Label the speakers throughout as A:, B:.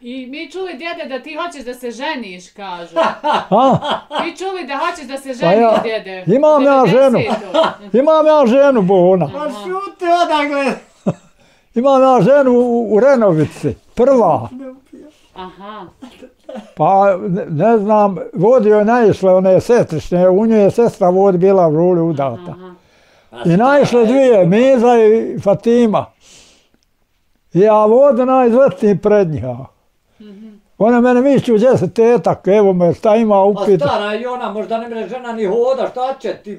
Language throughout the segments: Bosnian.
A: I mi čuli, djede, da ti hoćeš da se ženiš, kažu. Mi čuli da hoćeš da se ženiš, djede.
B: Imam ja ženu. Imam ja ženu, Bona.
C: Pa šuti odakle.
B: Imam ja ženu u Renovici, prva.
A: Aha.
B: Pa ne znam, vodio je naišle one sestrične, u nju je sestra vod bila u ruli udata. I naišle dvije, Miza i Fatima. I ja vodim najzvrtniji pred njiha. One mene mišću, gdje se tetak, evo me, šta ima upita.
C: A stara i ona, možda ne mre žena ni hoda, šta će ti?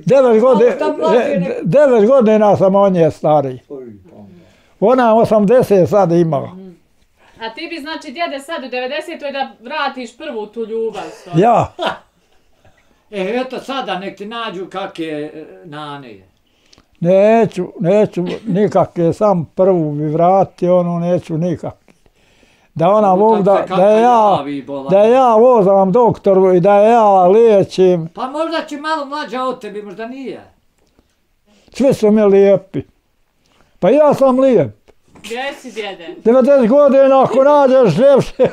B: 9 godina sam od nje stariji. Ona 80 sad ima.
A: A ti bi, znači, djede, sad u 90-oj da vratiš prvu tu ljubav.
B: Ja.
C: Eto sada nek ti nađu kakve nane.
B: Neću nikakve, sam prvu bi vratio, ono neću nikakve. Da ona vod, da ja vozam doktoru i da ja liječim.
C: Pa možda će malo mlađa od tebi, možda nije.
B: Svi su mi lijepi. Pa ja sam lijep.
A: Gdje si, djede?
B: 90 godina ako nađeš ljepše.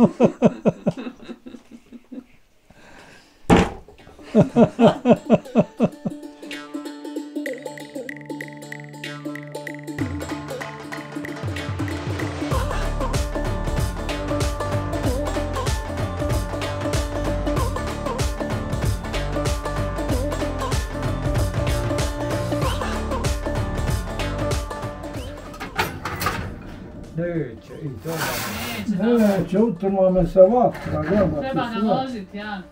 C: Neće, i to
B: Neće, utrnuo me se vatra.
A: Treba naložiti, ja.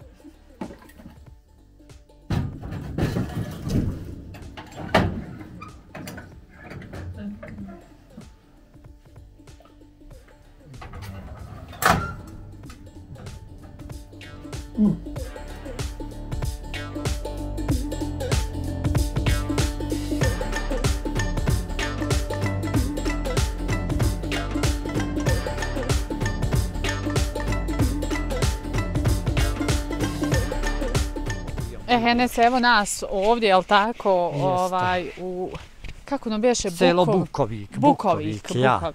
A: Henese, evo nas ovdje, jel tako, u, kako nam beše,
C: selo Bukovik.
A: Bukovik.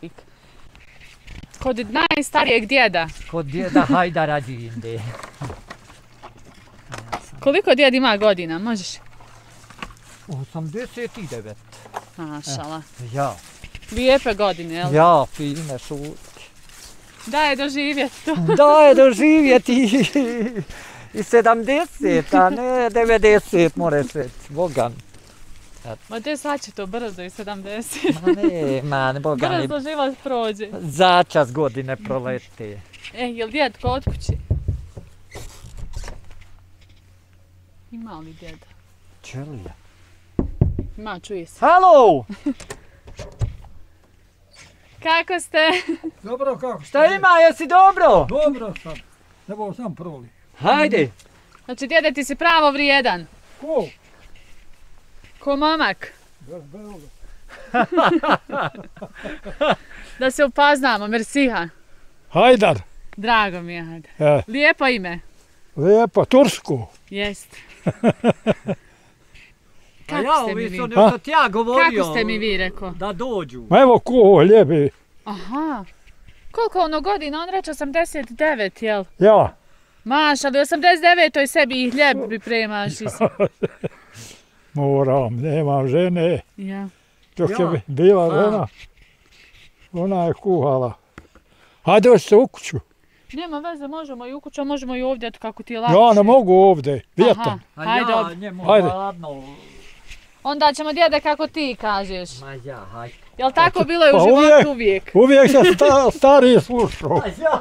A: Kod najstarijeg djeda.
C: Kod djeda Hajdara Đinde.
A: Koliko djed ima godina, možeš?
C: 89.
A: Mašala.
C: Ja.
A: Lijepe godine, jel?
C: Ja, fine šutke.
A: Daj doživjeti to.
C: Daj doživjeti i 70, a ne 90, moraš reći, Bogan.
A: Ma gdje sad će to brzo i 70?
C: Ma ne, Bogan.
A: Brzo život prođe.
C: Začas godine prolete.
A: Jel djed kod kući? Ima li djeda?
C: Čelija.
A: Ima, čuje se.
C: Halo!
A: Kako ste?
B: Dobro, kako?
C: Šta ima, jesi dobro?
B: Dobro sam. Evo sam proli.
C: Hajde.
A: Znači, djede, ti si pravo vrijedan.
B: Ko?
A: Ko momak. Da se upoznamo, mersiha.
B: Hajdar.
A: Drago mi je, hajde.
B: E.
A: Lijepo ime.
B: Lijepo, Tursku.
A: Jest.
C: Kako ste mi vi? Ja govorio.
A: Kako ste mi vi, rekao?
C: Da dođu.
B: Ma evo ko lijepi.
A: Aha. Koliko ono godina? On reče 89, jel?
B: Ja.
A: Maš, ali u 89. sebi ih hljeb pripremaš.
B: Moram, nemam žene.
A: Ja.
B: Dok je bila žena, ona je kuhala. Hajde dođite u kuću.
A: Nema veze, možemo i u kuću, možemo i ovdje, kako ti je lakše.
B: Ja ne mogu ovdje, vjetan.
A: Hajde,
C: hajde.
A: Onda ćemo, djede, kako ti kažeš.
C: Ma ja, hajde.
A: Jel tako bilo je u životu uvijek?
B: Uvijek se stariji slušao.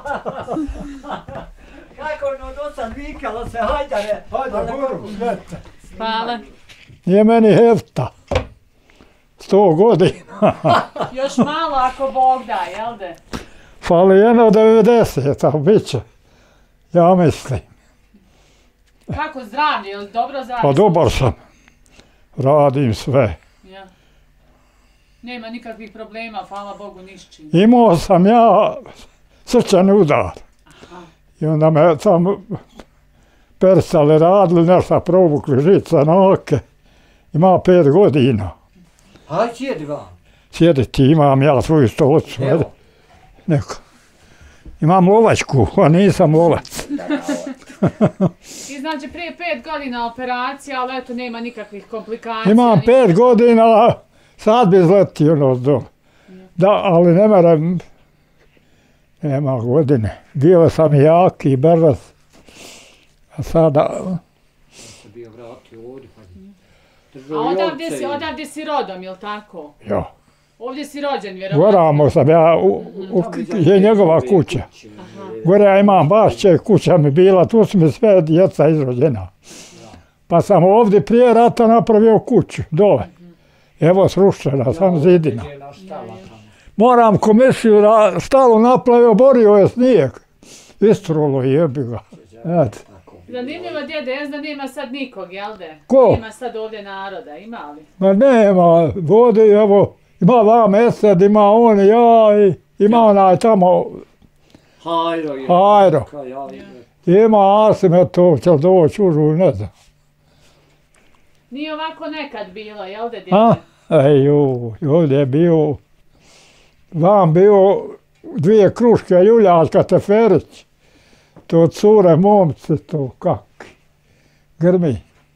C: Kako ono dosad vikalo se, Hajdare.
B: Hajde, buru, gledajte.
A: Hvala.
B: Nije meni hefta. 100 godina.
A: Još malo ako Bog da, jel de?
B: Fali jedno 90, ali bit će. Ja mislim.
A: Kako zdravlje, jel dobro zdravlje?
B: Pa dobar sam. Radim sve.
A: Ja. Nema nikakvih problema, hvala Bogu, nišći.
B: Imao sam ja srčani udar. Aha. I onda me tamo persali radili, nešto provukli žica na oke. Ima 5 godina.
C: Haj, sjedi vam.
B: Sjediti imam ja svoju stolicu. Neko. Imam lovačku, a nisam lovac.
A: I znači prije 5 godina operacija, ali eto nema nikakvih komplikacija.
B: Imam 5 godina, sad bi izletio nos dole. Da, ali ne moram, nema godine. Bio sam jak i brz, a sada...
A: A odavdje si rodom, jel tako?
B: Ja.
A: Ovdje si rođen, vjerovatno.
B: Goramo sam ja, je njegova kuća. Gore ja imam bašće, kuća mi bila, tu su mi sve djeca izrođena. Pa sam ovdje prije rata napravio kuću, dole. Evo srušena, sam zidina. Moram komisiju da stalu napravio, borio je snijeg. Istrulo jebi ga.
A: Zanimljivo, djede, jest da nema sad nikog, jel de?
B: Ko?
A: Nema sad ovdje naroda, ima li?
B: Ma nema, vodi, evo, ima vam Esed, ima on i ja i ima onaj tamo... Hajro. Ima Asimetov, će li doći užu, ne znam.
A: Nije ovako nekad bilo, jel de, djede?
B: Ovdje je bio... Vam bio 2 kruške Juljačka Teferić. To cure, momci, to kak. Grmi.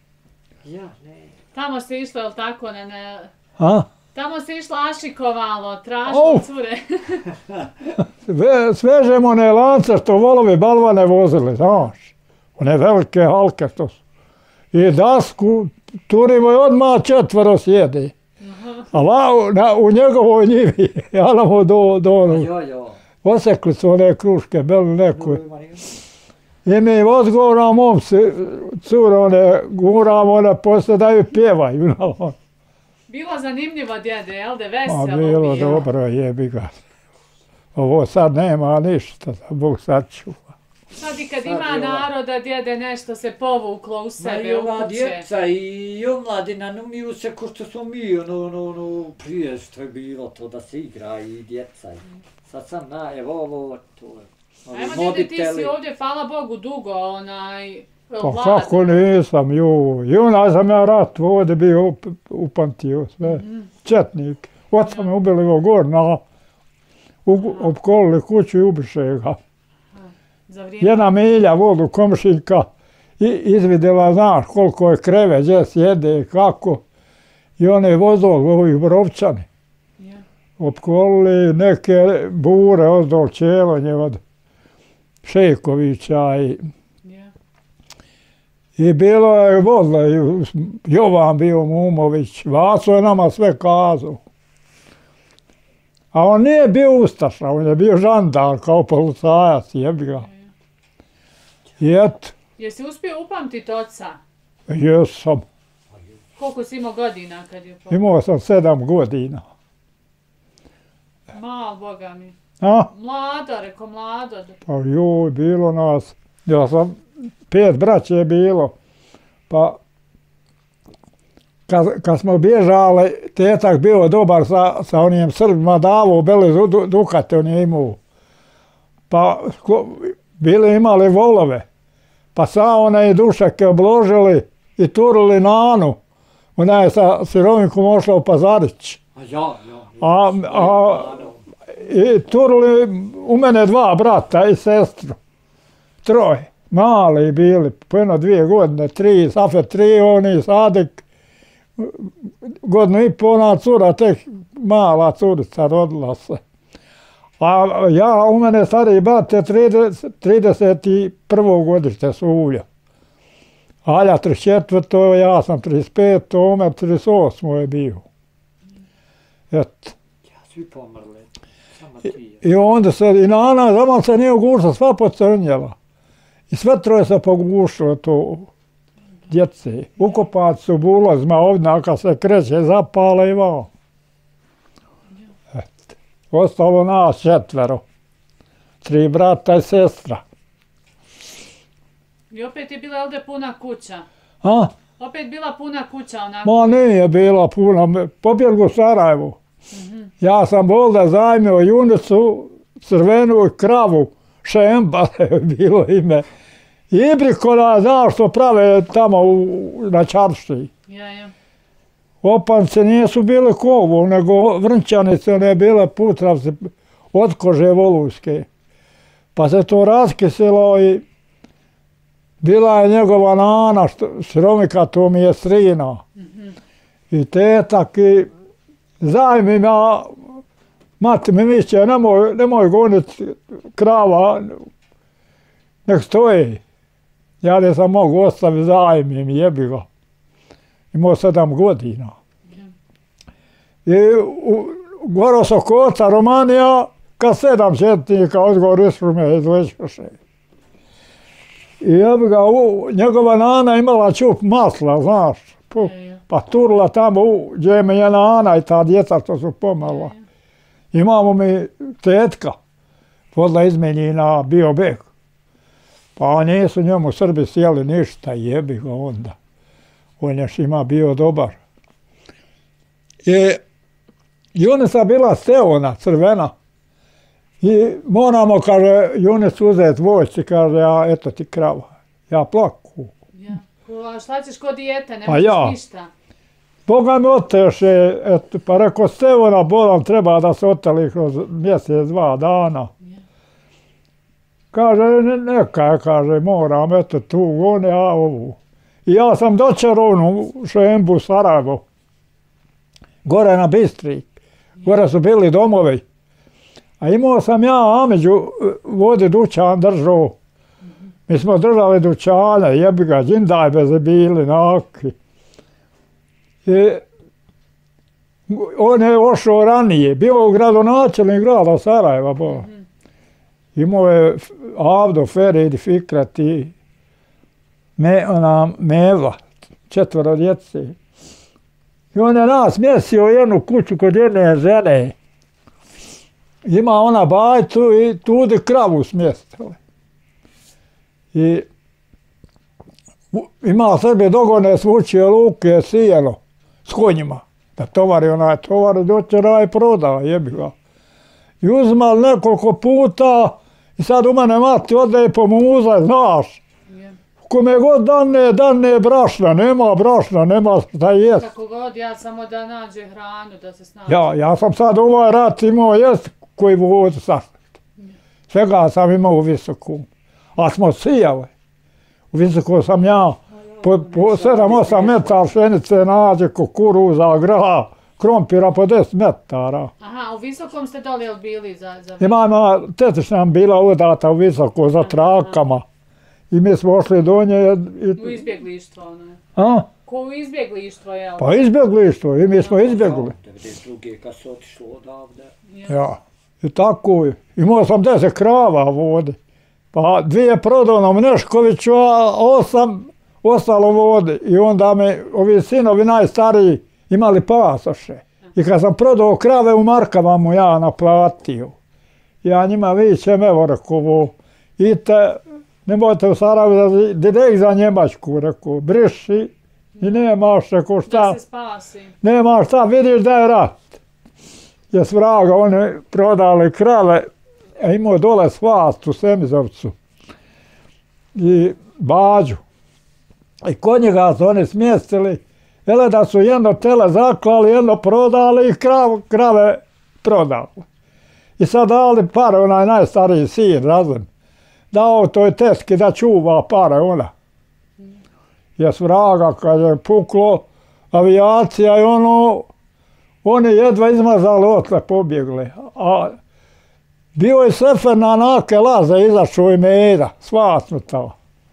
A: Tamo se išlo, jel tako, Tamo se išlo ašikovalo, tražilo cure.
B: Svežemo one lance što volovi balvane vozili, znaš. One velike halke što su. I dasku turimo i odmah 4 sjedi. A u njegovoj njivi, jalamo do onu. Osekli su one kruške, beli neku. I mi odgovoramo momci, cure, one guramo, one poslije daju pjevaju.
A: Bilo zanimljivo, djede, jel de, veselo
B: bilo? Dobro, jebi ga. Ovo sad nema ništa, Bog sačuva.
A: Sad i kad ima naroda, djede, nešto se povuklo u sebe, u kuće.
C: Ova djeca i omladina, numiju se ko što smo mi, prije što je bilo to da se igra i djeca. Sad sam ovo, to je.
A: Evo, djede, ti si ovdje, hvala Bogu, dugo,
B: Pa kako nisam, i onaj sam ja rat ovdje bio upamtio sve, četnik. Oca me ubili gor opkolili kuću i ubiše ga. 1 milja vodu komšinka i izvidjela, znaš koliko je kreve, gdje sjede, kako. I one vozol, ovih Brovčani. Opkolili neke bure ozdol Čelonje od Šejkovića i bilo je vodilo, Jovan bio Mumović, Vaso je nama sve kazao. A on nije bio ustaša, on je bio žandar kao policajac, jebi ga. I eto.
A: Jesi uspio upamtiti oca?
B: Jesam.
A: Koliko si imao godina kad je upamtio?
B: Imao sam 7 godina.
A: Mal, boga mi. Mlado, reko mlado.
B: Pa bilo nas, ja sam 5 braće je bilo, pa kad smo bježali, tetak bio dobar sa onim Srbima, davo beli dukate on je imao. Pa bili imali volove, pa sa one dušake obložili i turili na Anu. Ona je sa sirovinkom ošla u Pazarić. I turili u mene 2 brata i sestru. 3. Mali bili, po 2 godine, 3, Safet 3, oni Sadik, 1,5 godinu, ona cura, tek mala curica, rodila se. A u mene stariji brat je 31. godište su Ulja. Alja 34, ja sam 35, Omer 38 je bio. Eto.
C: Svi pomrli, samo ti.
B: I onda se, i Nana, zaman se nije ugušla, sva pocrnjela. I sve 3 se pogušilo to djece. Ukopat su bulazima ovdje, kad se kreće, zapale i vao. Ostalo nas 4. 3 brata i sestra.
A: I opet je bila ovdje puna kuća? Opet bila puna kuća onako?
B: Ma nije bila puna, pobjegli u Sarajevu. Ja sam ovdje zajmio junicu, crvenu kravu, Šemba je bilo ime. Ibrikona, znaš što prave tamo na Čaršiji. Opanci nisu bili kovu, nego vrnčanice, one bile putravci od kože volujske. Pa se to raskisilo i bila je njegova nana, Siromika, to mi je strina. I tetak i zajmima, mati mi miće, nemoj goniti krava, nek stoji. Ja nisam mogu ostaviti zajmim, jebi ga. Imao 7 godina. I goro sa Koca, Romanija, kad 7 četnika odgovor isprme izlećoše. I jebi ga, njegova nana imala čup masla, znaš. Pa turla tamo, gdje me je nana i ta djeca što su pomala. Imamo mi tetka, vodila izmeni na Biobek. Pa nisu njemu Srbi sjeli ništa, jebi ga onda. On još ima bio dobar. I Junica bila steona, crvena. I moramo, kaže, Junic uzeti vojci, kaže, ja, eto ti krava. Ja plaku.
A: A šta ćeš ko dijete, ne možeš ništa?
B: Boga mi oteše, eto, pa reko, steona bolam, treba da se oteli kroz mjesec, 2 dana. Kaže, neka, kaže, moram, eto, tu gone, a ovu. I ja sam dočerao onu Šembu, Sarajevo, gore na Bistri, gore su bili domovi. A imao sam ja Ameđu vodi dućan držao. Mi smo držali dućane, jebi ga, džindajbe se bili, naki. I on je ošao ranije, bio gradonačelnik grada Sarajeva, bo. Imao je Avdo, Ferid i Fikret i Mevla, 4 djece. I on je nas mjesio jednu kuću kod jedne žene. Ima ona bajtu i tudi kravu smjestili. I ima sebi dogone svučije luke, sijelo s konjima. Da tovari onaj tovar, doćera i proda, jebi ga. I uzmal nekoliko puta i sad u mene mati ode i pomuza, znaš. Kome god dane brašna, nema šta jest.
A: Kako god, ja samo da nađe hranu, da se snađe.
B: Ja sam sad ovaj rat imao jest koji vod sašta. Svega sam imao u Visoku. A smo sijali. U Visoku sam ja po 7-8 metara pšenice nađe, kukuruza, graha, krompira po 10 metara.
A: Aha, u Visokom ste doli bili za...
B: Ima tetišna nam bila udata u Visoku za trakama. I mi smo ošli do nje.
A: U izbjeglištvo, ono.
B: A?
A: Ko u izbjeglištvo, jel?
B: Pa izbjeglištvo, i mi smo izbjegli.
C: 92. kad se otišlo odavde.
B: Ja, i tako. Imao sam 10 krava vode. Pa 2 prodao na Mneškoviću, a 8 ostalo vode. I onda me ovi sinovi najstariji imali pasoše. I kad sam prodao krave u markama mu ja naplatio. Ja njima vićem, evo reko, idite, nemojte u Sarajevu direkt za Njemačku, reko, briši i nemaš, reko, šta.
A: Da se spasi.
B: Nemaš šta, vidiš da je rat. Jes vraga, oni prodali krave, a imao dole svast u Semizovcu i Bađu. I kod njega su oni smjestili, jele da su jedno tele zaklali, jedno prodali i krave prodali. I sad dali pare, onaj najstariji sin, razum, dao toj teski da čuva pare ona. Jes vraga, kad je puklo avijacija i oni jedva izmazali otle, pobjegli. A bio je sefer na nake laze, izašao i Mejda, svasnuta.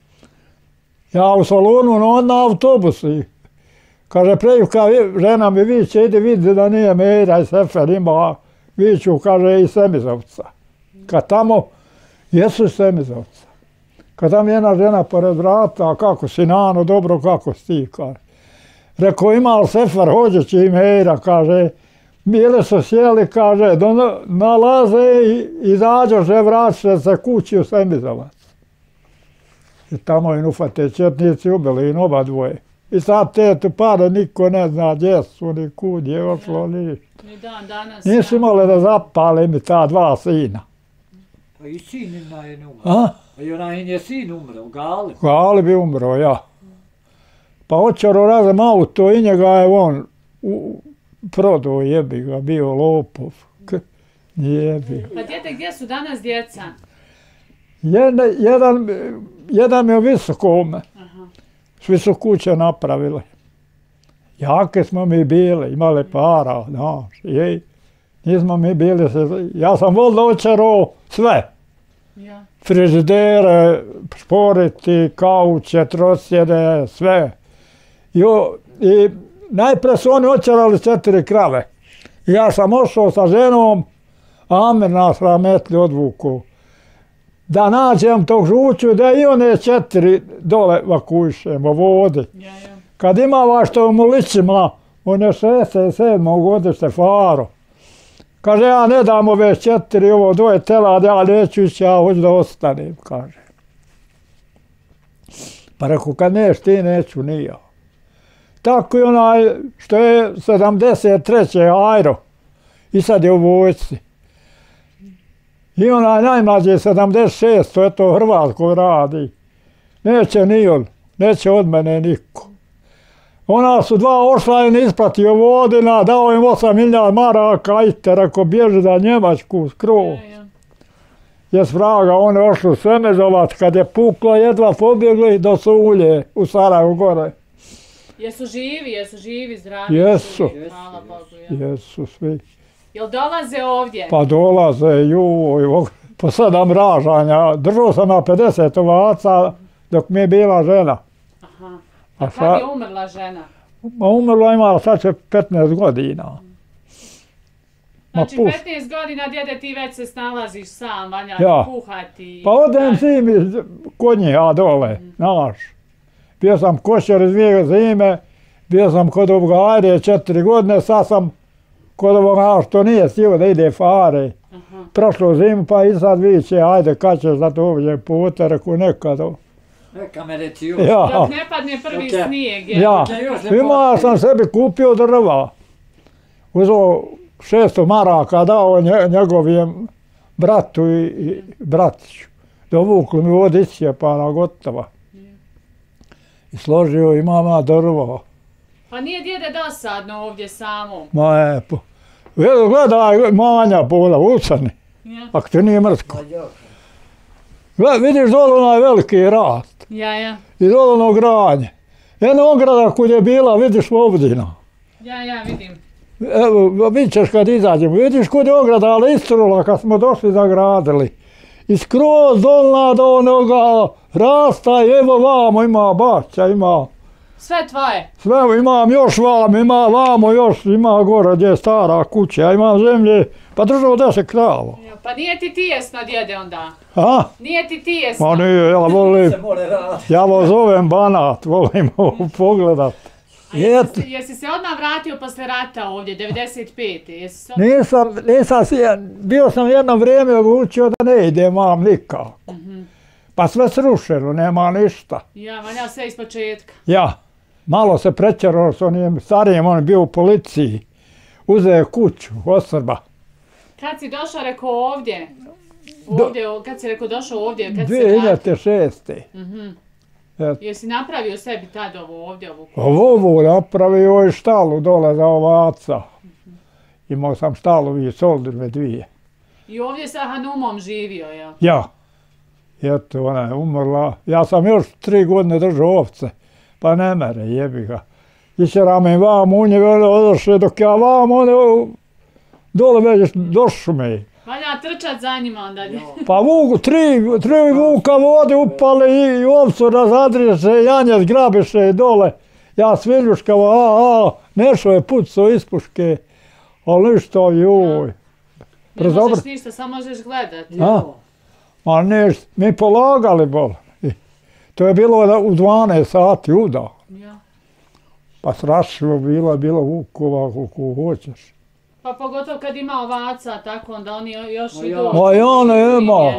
B: Ja u Solunu na autobusu. Kaže, Prejivka, žena mi viće, idi vidi da nije Mejda i sefer ima, viću, kaže, i Semizovca. Kad tamo, jesu Semizovca. Kad tam jedna žena pored vrata, kako si Nano, dobro, kako si ti, kaže. Rekao, ima li sefer, hođeći i Mejda, kaže, bili su sjeli, kaže, nalaze i izađoše, vraćaše se kući u Semizovac. I tamo im ufate četnici, ubili im oba dvoje. I sad te pare niko ne zna gdje su, ni kud je ošlo, ništa.
A: Ni dan danas.
B: Nisu imali da zapale mi ta 2 sina.
C: Pa i sin ima je umro.
B: A?
C: A i onaj je sin umro, Gali.
B: Gali bi umro, ja. Pa očaro razem auto i njega je on prodao, jebi ga, bio lopov. Jebi ga.
A: Pa djete, gdje su danas djeca?
B: Jedan je u Visokome. Svi su kuće napravili. Jake smo mi bili, imali para, znaš, nismo mi bili, ja sam voljno očarao sve. Frižidere, šporiti, kauče, trosjede, sve. I najprije su oni očarali 4 krave. Ja sam ošao sa ženom, Amir nas rahmetli odvuku. Da nađem tog žuću, da i one 4 dole vakušemo vodi. Kad ima što mu ličima, on je 67. godište Faro. Kaže, ja ne dam ove 4, ovo 2 telad, ja neću ići, ja hoću da ostanem, kaže. Pa reku, kad neš ti, neću ni ja. Tako i onaj što je 73. Ajro i sad je u vojsci. I onaj najmlađi 76, to je to Hrvatsko radi. Neće ni on, neće od mene niko. Ona su 2 ošla i ne ispratio vodina, dao im 8.000 maraka, ite, reko bježi za Njemačku skroz. Jes vraga, oni ošli Svemežovac, kad je puklo, jedva pobjegli do Sulje u Sarajevu gore.
A: Jesu živi, zdravi?
B: Jesu.
A: Hvala Bogu.
B: Jesu svi.
A: Jel dolaze ovdje?
B: Pa dolaze, po 7 ražanja. Držao sam na 50 ovaca dok mi je bila žena.
A: Aha. A kad je umrla žena?
B: Umrla ima, sad će 15 godina.
A: Znači 15 godina, djede, ti već se snalaziš sam, valja kuhati.
B: Pa odem zimi kod njih, dole, znaš. Bio sam košar 2 zime, bio sam kod ovoga Ajde 4 godine, sad sam kod ovoga što nije stio da ide Fare. Prošlo zimu pa i sad viće, ajde kad ćeš da to ovdje puta, reku nekad.
C: Neka me reci još.
A: Dok ne padne prvi snijeg.
B: Ja, imao sam sebi kupio drva. Uzeo 600 maraka, dao njegovijem bratu i bratiću. Dovukli mi vodiće pa na gotova. I složio imam drvo.
A: Pa nije djede dosadno ovdje samo?
B: Ma gledaj manja pola u crni, ako ti nije mrsko. Vidiš dole onaj veliki rast. I dole ono granje. Jedna ograda kud je bila, vidiš Vobdina.
A: Ja vidim.
B: Evo, vidit ćeš kad izađemo. Vidiš kud je ograda, ali istrula kad smo došli zagradili. I skroz dolna do onoga rasta, evo vamo ima bašća, ima.
A: Sve tvoje?
B: Sve, imam još ima vamo još, ima gore gdje je stara kuća, ja imam zemlje, pa držao 10 krava.
A: Pa nije ti tijesno, djede, onda?
B: A?
A: Nije ti tijesno?
B: Ma nije, ja volim, ja vas zovem Banat, volim pogledat.
A: Jesi se odmah vratio posle rata ovdje, 95.
B: Nisam, bio sam jedno vrijeme odlučio da ne idem vam nikako. Pa sve srušeno, nema ništa.
A: Ja, valja sve iz početka.
B: Ja, malo se prečerao s onim starijem, on je bio u policiji. Uzeo kuću od Srba.
A: Kad si došao, rekao ovdje? Kad si rekao došao ovdje, kad si se vratio?
B: 2006.
A: Jesi napravio sebi tad ovdje?
B: Ovo napravio i štalu dole za ovaca. Imao sam štalu i soldine 2.
A: I ovdje sa Hanumom živio, ja?
B: Ja. Eto, ona je umrla. Ja sam još 3 godine držao ovce. Pa ne mere, jebi ga. Išera me vam, on je vele odošli, dok ja vam, on je dole već došao me.
A: Valja trčat za njima onda.
B: Pa tri vuka vode upale i ovcu razadriješe, janjec grabiše dole. Ja sviljuškava, nešao je pucao iz puške, ali ništa, joj.
A: Ne možeš ništa, samo možeš gledati.
B: Ma ništa, mi polagali bol. To je bilo u 12 sati uda. Pa strašno bilo vukova koliko hoćeš.
A: Pa pogotovo kad ima ovaca, tako onda oni još idu.
B: Ma ja nema.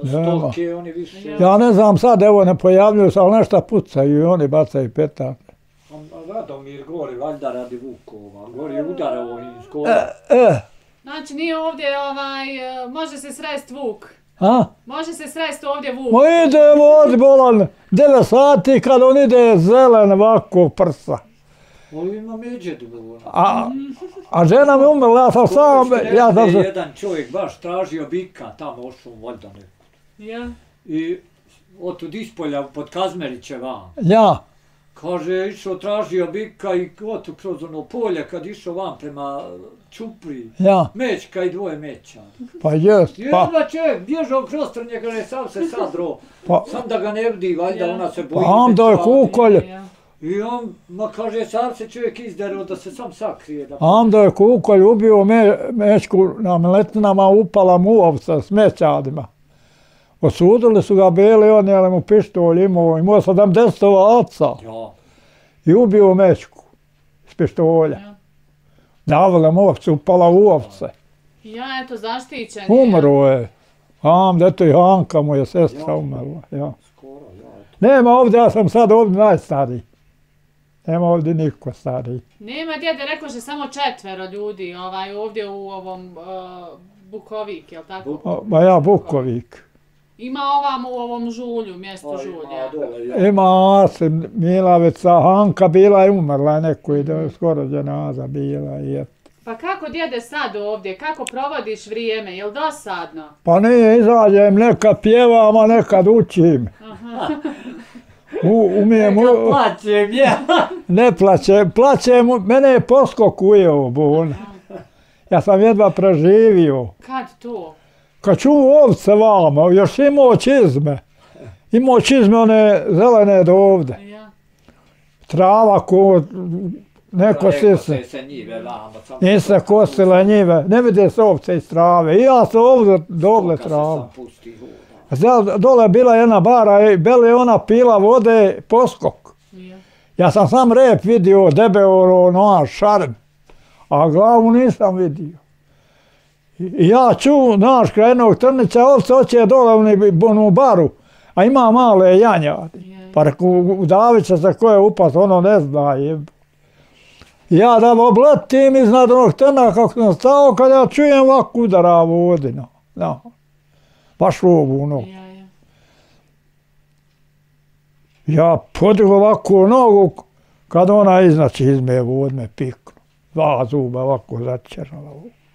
B: Ja ne znam sad, evo ne pojavljuju se, ali nešto pucaju i oni bacaju petake.
C: Radomir gori, valjda radi vukova, gori udarao iz kola.
A: Znači nije ovdje, može se srest vuk. Može se srest ovdje vuk.
B: Ma idemo ovdje bolan 9 sati kad on ide zelen ovako prsa.
C: Ali ima međedu.
B: A žena mi umrla, ja sam sam...
C: Jedan čovjek baš tražio bika tamo ošao valjda neko. i otud ispolja pod Kazmeriće vam.
B: Ja.
C: Kaže, išao tražio bika i otud kroz ono polje kad išao vam prema Čupri.
B: Ja.
C: Mečka i dvoje meća.
B: Pa jest.
C: I onda čovjek bježao kroz njega, ne sam se sadro. Sam da ga ne vidi, valjda ona se boji.
B: Pa onda je kukolj.
C: I on, kaže, sam se čovjek izderao da se sam sakrije.
B: Onda je kukolj ubio mečku na Miletinama, upala mu ovca s mećadima. Osudili su ga bili, odnijeli mu pištolj, imao 70 ovaca. I ubio mečku s pištolja. Davila mu ovce, upala u ovce.
A: Ja, eto, zaštićen je.
B: Umro je. Eto i Hanka mu je sestra umrla. Ja. Nema ovdje, ja sam sad ovdje najstariji. Nema ovdje niko stariji.
A: Nema djede, rekao že samo 4 ljudi ovdje u ovom Bukovik, jel tako?
B: Ba ja, Bukovik.
A: Ima ovam u ovom Žulju, mjesto Žulja.
B: Ima Asim, Milavica, Hanka bila i umrla, neko je skoro dženaza bila.
A: Pa kako djede sad ovdje, kako provodiš vrijeme, jel dosadno?
B: Pa nije, izađem, nekad pjevam, a nekad učim.
C: Nekad plaćem, ja.
B: Ne plaćem, mene je poskok ujeo buna. Ja sam jedva preživio.
A: Kad to?
B: Kad čuo ovce vama, još imao čizme. Imao čizme one zelene do ovde. Trava ko neko sise. Nise kosile njive, ne vide se ovce iz trave. I ja sam ovdje dole trava. Dole je bila jedna bara i bele ona pila vode poskok. Ja sam sam rep vidio, debeo noaš, šarm, a glavu nisam vidio. I ja ču, naš, kraj jednog trnića, ovce hoće dole u baru, a ima male janjadi. Pa reku, udavit će se ko je upas, ono ne zna. Ja da obletim iznad onog trna kako sam stao, kad ja čujem ovako udara vodina. Baš lovu nogu. Ja podigao ovako nogu, kad ona iznači izme vodme piknu. 2 zuba ovako začerala.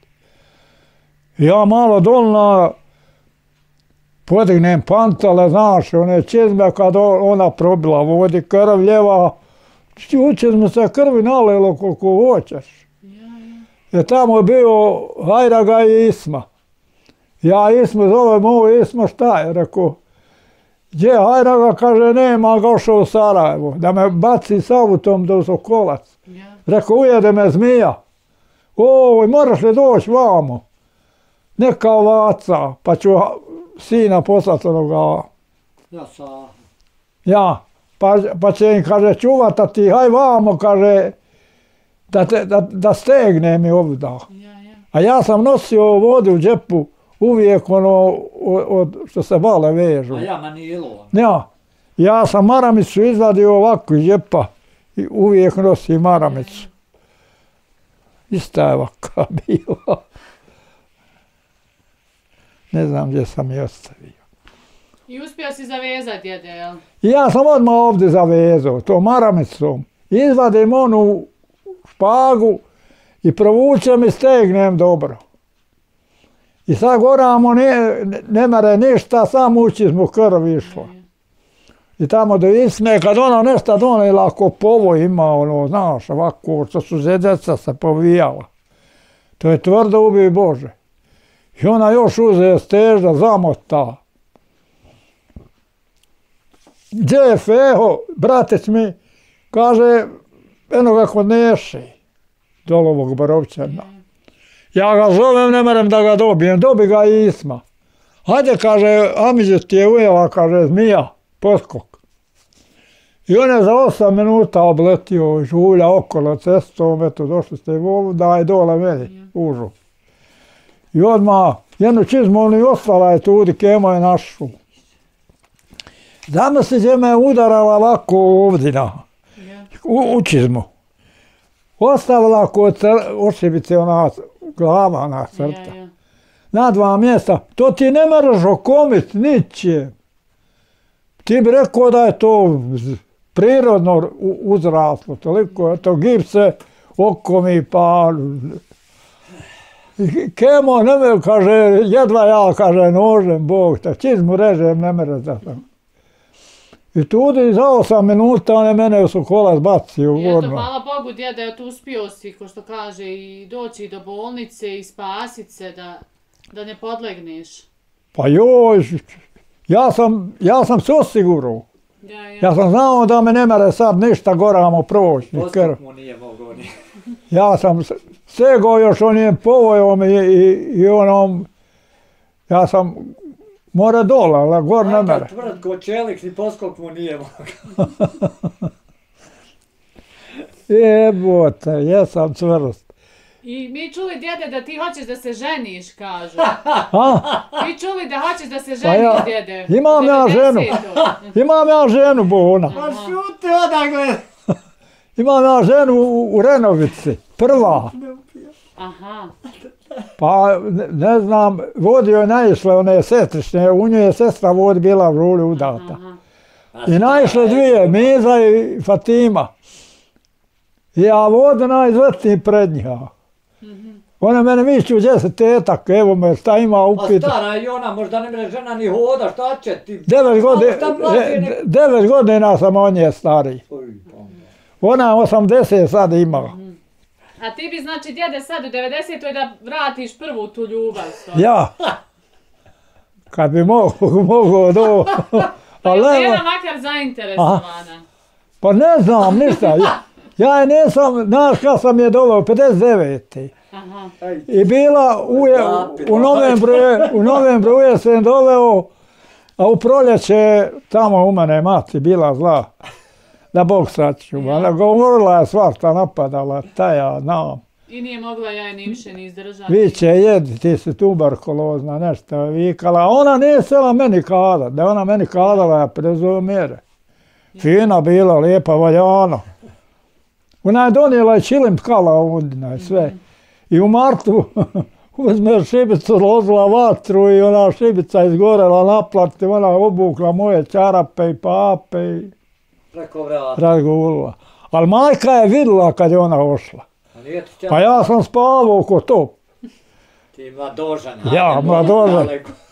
B: Ja malo dolna podignem pantale, znaš, one čizme kad ona probila vodi, krv ljeva, u čizme se krvi nalilo koliko hoćeš. Tamo je bio Hajraga i Isma. Ja Isma zovem ovo Isma, šta je, rekao, gdje Hajraga, kaže, nema, ga ošao u Sarajevo, da me baci s autom do Sokolac. Rekao, ujede me zmija. Oj, moraš li doći vamo? Neka ovaca, pa ću sina poslati onoga. Ja, pa će im, kaže, čuvata ti, haj vamo, kaže, da stegne mi ovda. A ja sam nosio vodu u džepu, uvijek ono, što se vale vežu.
C: A ja manilo.
B: Ja, ja sam maramicu izvadio ovako iz džepa i uvijek nosim maramicu. Ista je ovaka bila. Ne znam gdje sam je ostavio.
A: I uspio si zavezati, djede, jel?
B: Ja sam odmah ovdje zavezao, to maramicom. Izvadim onu špagu i provučem i stegnem dobro. I sad goramo ne mere ništa, sam učizmu krv išla. I tamo do Isme, kad ona nešto donijela, ako povo ima, ono, znaš, ovako, što su zedeca se povijala. To je tvrdo ubij Bože. I ona još uze stežda, zamota. Gdje je Feho, bratec mi, kaže, eno ga kod Neši, dole ovog Borovčana. Ja ga zovem, ne merem da ga dobijem, dobi ga i Isma. Hajde, kaže, Amidje ti je ujela, kaže, zmija, poskok. I on je za 8 minuta obletio Žulja okolo cestom, eto, došli ste u da je dole meni, užu. I odmah, jednu čizmu oni ostala je tudi, kemo je našu. Zamisli gdje me udarala ovako ovdje, u čizmu. Ostavila kod ošibice ona glava na crta. Na 2 mjesta. To ti ne moraš okomit, niće. Ti bi rekao da je to prirodno uzraslo, toliko, eto gipse okomi pa Kemo, kaže, jedva ja, kaže, nožem, Bog te, čizmu režem, ne mere da sam. I tudi za 8 minuta on je mene u sokolac bacio u
A: I eto,
B: odmah.
A: hvala Bogu, djede, eto, uspio si, ko što kaže, i doći do bolnice i spasit se, da ne podlegneš.
B: Pa joj, ja sam se osigurao. Ja sam znao da me ne mere sad ništa goramo proći.
C: Postup mu nije mogao ni.
B: Ja sam segao još onim povojom i onom, ja sam more dole, ali gor ne mere.
C: Tvrd ko čelik, ni poskok mu nije mogao.
B: Jebote, jesam čvrst.
A: I mi čuli, djede, da ti hoćeš da se ženiš, kažu.
B: A?
A: Mi čuli da hoćeš da se
B: Pa
A: ženiš,
B: ja,
A: djede.
B: imam ja ženu. Imam ja ženu, Bona.
C: Pa šuti odakle.
B: Imam ja ženu u Renovici, prva.
A: Aha.
B: Pa ne znam, vodio je naišle one sestrične, u nju je sestra vod bila u ruli udata. I naišle dvije, Miza i Fatima. I ja vodim najzvrtniji pred njiha. Ona mene mišću, gdje se tetak, evo me, šta ima
C: Pa
B: upita.
C: stara i ona, možda ne mre žena ni hoda, šta će ti?
B: 9 godina sam od nje stariji. Ona 80 sad ima.
A: A ti bi, znači, djede, sad u 90-oj da vratiš prvu tu ljubav.
B: Ja. Kad bi mogao do...
A: Pa je žena makar zainteresovana.
B: Pa ne znam ništa. Ja je nisam, znaš kad sam je doveo, 59.
A: Aha.
B: I bila u novembru je sam doveo, a u proljeće tamo u mene mati bila zla. Da Bog sačuva. Ona govorila je svašta, napadala, ja znam.
A: I nije mogla ja ni više ni izdržati.
B: Viće, jedi, ti si tuberkulozna, nešto je vikala. A ona nije sela meni kadat, da je ona meni kadala, ja prezuo mjere. Fina bila, lijepa, valjano. Ona je donijela i čilim tkala ovdje, sve. I u martu uzme šibicu, rozila vatru i ona šibica izgorela naplati, ona obukla moje čarape i pape i razgovorila. Ali majka je vidjela kad je ona ošla. Pa ja sam spavao ko to.
C: Ti mladožan.
B: Ja, mladožan.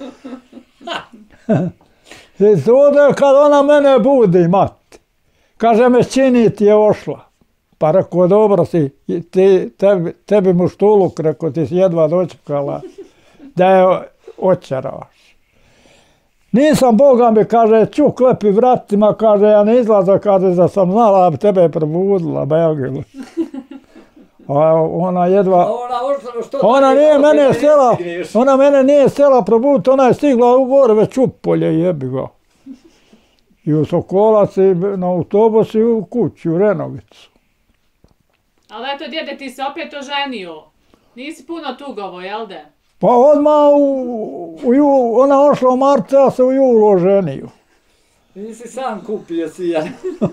B: I sude kad ona mene budi, mati. Kaže me, čini ti je ošla. Pa rekao, dobro si, tebi muštuluk, rekao, ti si jedva dočekala da je očeraš. Nisam, Boga mi, kaže, ču klepi vratima, kaže, ja ne izlaza, kaže, da sam znala, da tebe je probudila, Belgilu. A ona jedva, ona mene nije stela probuditi, ona je stigla u gore već u polje, jebi ga. I u Sokolac, i na autobus i u kući, u Renovicu.
A: Ali eto, djede, ti se opet oženio. Nisi puno tugovo, jel de?
B: Pa odmah ona ošla u martu, ja se u julu oženio.
C: Nisi sam kupio sijan.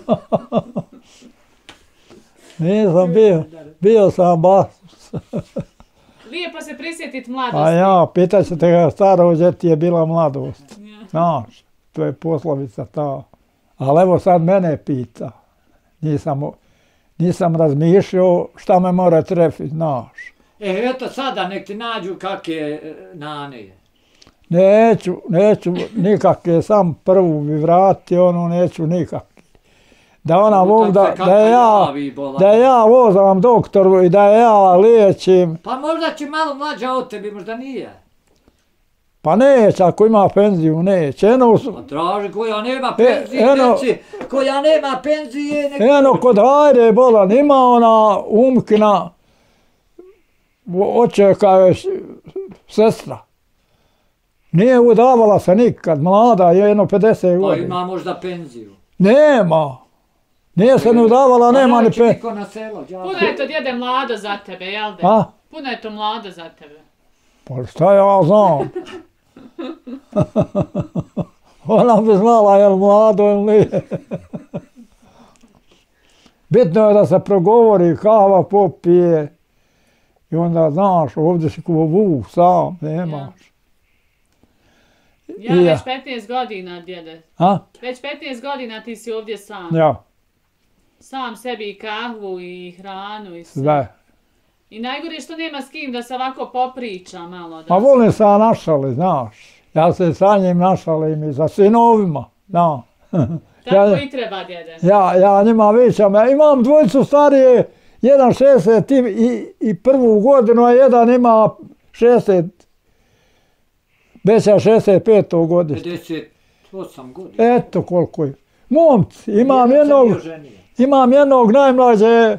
B: Nisam bio sam basus.
A: Lijepo se prisjetit mladosti.
B: A ja, pitat ćete ga staro, gdje ti je bila mladost. Znaš, to je poslovica ta. Ali evo sad mene pita. Nisam razmišljao šta me mora trefiti, znaš.
C: Eto sada nek ti nađu kakve nanije.
B: Neću nikakve, sam prvu bi vratio, ono neću nikakve. Da ona Bog, da ja vozam doktoru i da ja liječim.
C: Pa možda će malo mlađa od tebi, možda nije.
B: Pa neće, ako ima penziju, neće.
C: Pa traži, koja nema penzije, neće, koja nema penzije.
B: Eno, kod Hajde bolan, ima ona umkina, očeka je sestra. Nije udavala se nikad, mlada, jedno 50 godina.
C: Pa ima možda penziju.
B: Nema. Nije se ne udavala, nema ni penziju.
A: Puno je to, djede, mlado za tebe, jel de? Puno je to mlado za tebe.
B: Pa šta ja znam? Ona bi znala je li mlado ili nije. Bitno je da se progovori, kava popije. I onda, znaš, ovdje si ko vuk sam, nemaš.
A: Ja već 15 godina, djede.
B: A?
A: Već 15 godina ti si ovdje sam.
B: Ja.
A: Sam sebi i kahvu i hranu i sve.
B: Sve.
A: I najgore što nema s kim da se ovako popriča malo.
B: Ma volim se našali, znaš. Ja se sa njim našalim i sa sinovima, da.
A: Tako i treba, djede.
B: Ja njima vićam, ja imam dvojicu starije, jedan 61. godinu, a jedan ima 65. godište.
C: 58 godina.
B: Eto koliko je. Momci, imam jednog najmlađe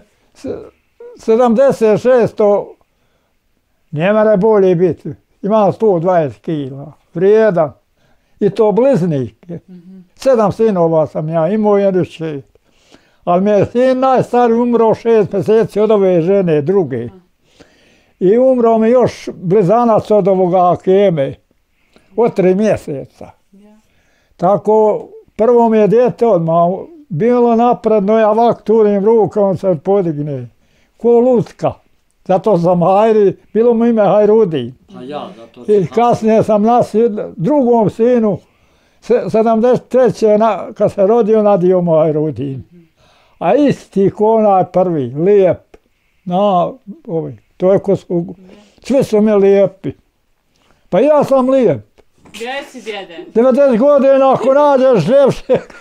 B: 76. Ne mere bolje biti. Ima 120 kila. Vrijedan. I to bliznik. 7 sinova sam ja imao, jednu kćer. Ali mi je sin najstariji umro 6 mjeseci od ove žene, druge. I umro mi još blizanac od ovoga Keme. Od 3 mjeseca. Tako, prvo mi je dijete odmah bilo napredno, ja ovak turim rukom, on se podigne. Ko lutka. Zato sam Hajri, bilo mu ime Hajrudin. I kasnije sam drugom sinu, 73. kad se rodio, nadio mu Hajrudin. A isti ko onaj prvi, lijep. To je svi su mi lijepi. Pa ja sam lijep.
A: Gdje si, djede?
B: 90 godina ako nađeš ljepšeg.